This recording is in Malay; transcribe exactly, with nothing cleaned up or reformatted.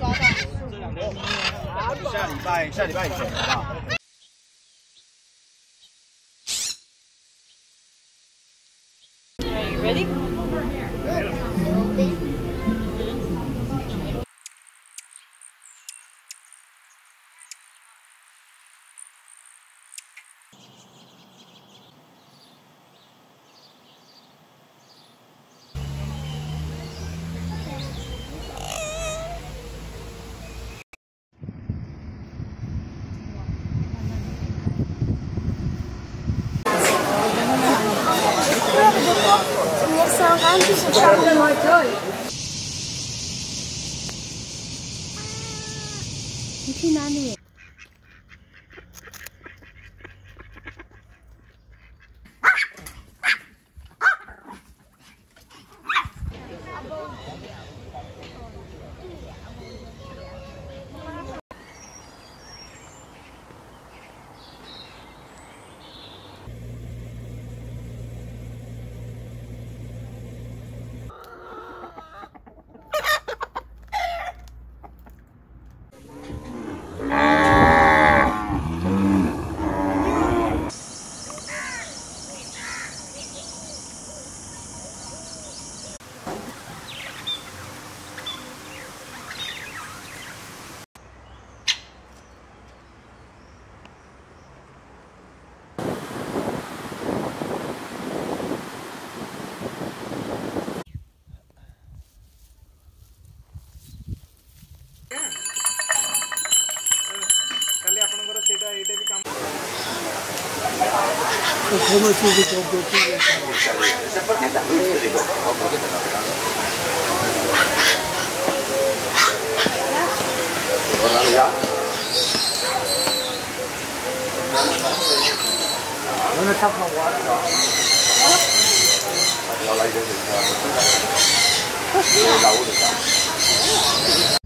这两天下礼拜下礼拜以前，好不好？ Ready? Nie są ranki, są czarne. 你去哪里？ କାଲି ଆପଣଙ୍କର ସେଇଟା ଏଇଟା ବି କାମ 那他看我的，我来就是这样，老的。